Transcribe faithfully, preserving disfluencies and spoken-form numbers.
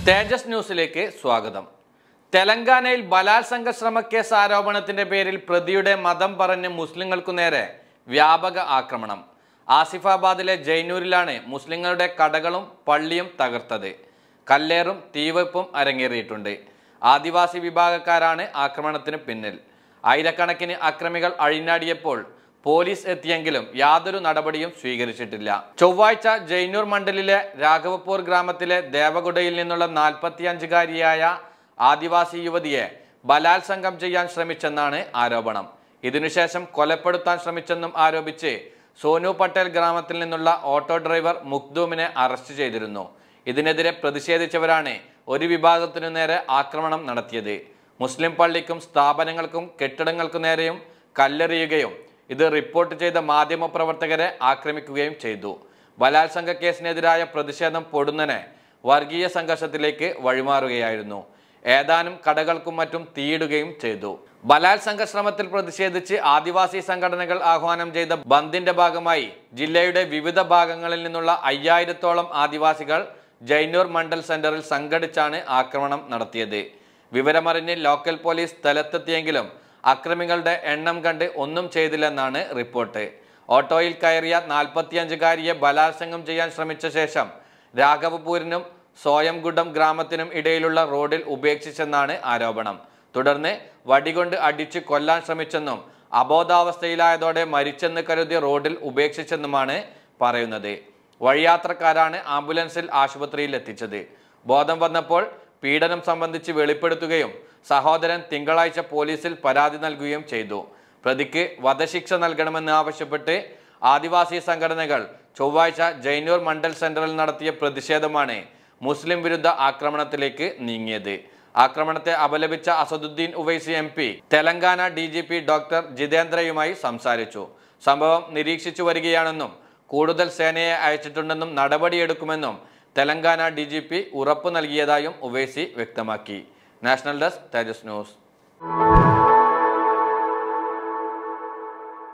തേജസ് ന്യൂസിലേക്ക് സ്വാഗതം. തെലങ്കാനയിൽ ബലാത്സംഗ ശ്രമക്കേസ് ആരോപണത്തിന്റെ പേരിൽ പ്രതിയുടെ മതം പറഞ്ഞ് മുസ്ലിങ്ങൾക്കു നേരെ വ്യാപക ആക്രമണം. ആസിഫാബാദിലെ ജൈനൂരിലാണ് മുസ്ലിങ്ങളുടെ കടകളും പള്ളിയും തകർത്തത്. കല്ലേറും തീവെപ്പും അരങ്ങേറിയിട്ടുണ്ട്. ആദിവാസി വിഭാഗക്കാരാണ് ആക്രമണത്തിന് പിന്നിൽ. ആയിരക്കണക്കിന് അക്രമികൾ അഴിഞ്ഞാടിയപ്പോൾ പോലീസ് എത്തിയെങ്കിലും യാതൊരു നടപടിയും സ്വീകരിച്ചിട്ടില്ല. ചൊവ്വാഴ്ച ജൈനൂർ മണ്ഡലിലെ രാഘവപൂർ ഗ്രാമത്തിലെ ദേവഗുഡയിൽ നിന്നുള്ള നാൽപ്പത്തിയഞ്ചുകാരിയായ ആദിവാസി യുവതിയെ ബലാത്സംഗം ചെയ്യാൻ ശ്രമിച്ചെന്നാണ് ആരോപണം. ഇതിനുശേഷം കൊലപ്പെടുത്താൻ ശ്രമിച്ചെന്നും ആരോപിച്ച് സോനു പട്ടേൽ ഗ്രാമത്തിൽ നിന്നുള്ള ഓട്ടോ ഡ്രൈവർ മുഖ്ദൂമിനെ അറസ്റ്റ് ചെയ്തിരുന്നു. ഇതിനെതിരെ പ്രതിഷേധിച്ചവരാണ് ഒരു വിഭാഗത്തിനു നേരെ ആക്രമണം നടത്തിയത്. മുസ്ലിം പള്ളിക്കും സ്ഥാപനങ്ങൾക്കും കെട്ടിടങ്ങൾക്കു നേരെയും കല്ലെറിയുകയും ഇത് റിപ്പോർട്ട് ചെയ്ത മാധ്യമപ്രവർത്തകരെ ആക്രമിക്കുകയും ചെയ്തു. ബലാത്സംഗ കേസിനെതിരായ പ്രതിഷേധം പൊടുന്നനെ വർഗീയ സംഘർഷത്തിലേക്ക് വഴിമാറുകയായിരുന്നു. ഏതാനും കടകൾക്കും മറ്റും തീയിടുകയും ചെയ്തു. ബലാത്സംഗ ശ്രമത്തിൽ പ്രതിഷേധിച്ച് ആദിവാസി സംഘടനകൾ ആഹ്വാനം ചെയ്ത ബന്ദിന്റെ ഭാഗമായി ജില്ലയുടെ വിവിധ ഭാഗങ്ങളിൽ നിന്നുള്ള അയ്യായിരത്തോളം ആദിവാസികൾ ജൈനൂർ മണ്ഡൽ സെന്ററിൽ സംഘടിച്ചാണ് ആക്രമണം നടത്തിയത്. വിവരമറിഞ്ഞ് ലോക്കൽ പോലീസ് സ്ഥലത്തെത്തിയെങ്കിലും അക്രമികളുടെ എണ്ണം കണ്ട് ഒന്നും ചെയ്തില്ലെന്നാണ് റിപ്പോർട്ട്. ഓട്ടോയിൽ കയറിയ നാൽപ്പത്തിയഞ്ചുകാരിയെ ബലാത്സംഗം ചെയ്യാൻ ശ്രമിച്ച ശേഷം രാഘവപൂരിനും സോയംഗുഡം ഗ്രാമത്തിനും ഇടയിലുള്ള റോഡിൽ ഉപേക്ഷിച്ചെന്നാണ് ആരോപണം. തുടർന്ന് വടികൊണ്ട് അടിച്ച് കൊല്ലാൻ ശ്രമിച്ചെന്നും അബോധാവസ്ഥയിലായതോടെ മരിച്ചെന്ന് കരുതി റോഡിൽ ഉപേക്ഷിച്ചെന്നുമാണ് പറയുന്നത്. വഴിയാത്രക്കാരാണ് ആംബുലൻസിൽ ആശുപത്രിയിൽ എത്തിച്ചത്. ബോധം വന്നപ്പോൾ പീഡനം സംബന്ധിച്ച് വെളിപ്പെടുത്തുകയും സഹോദരൻ തിങ്കളാഴ്ച പോലീസിൽ പരാതി നൽകുകയും ചെയ്തു. പ്രതിക്ക് വധശിക്ഷ നൽകണമെന്ന് ആവശ്യപ്പെട്ട് ആദിവാസി സംഘടനകൾ ചൊവ്വാഴ്ച ജൈനൂർ മണ്ഡൽ സെന്ററിൽ നടത്തിയ പ്രതിഷേധമാണ് മുസ്ലിം വിരുദ്ധ ആക്രമണത്തിലേക്ക് നീങ്ങിയത്. ആക്രമണത്തെ അപലപിച്ച Asaduddin Owaisi M P Telangana D G P doctor ജിതേന്ദ്രയുമായി സംസാരിച്ചു. സംഭവം നിരീക്ഷിച്ചു വരികയാണെന്നും കൂടുതൽ സേനയെ അയച്ചിട്ടുണ്ടെന്നും നടപടിയെടുക്കുമെന്നും തെലങ്കാന ഡി ജി പി ഉറപ്പു നൽകിയതായും ഉവൈസി വ്യക്തമാക്കി. National desk Tejas news.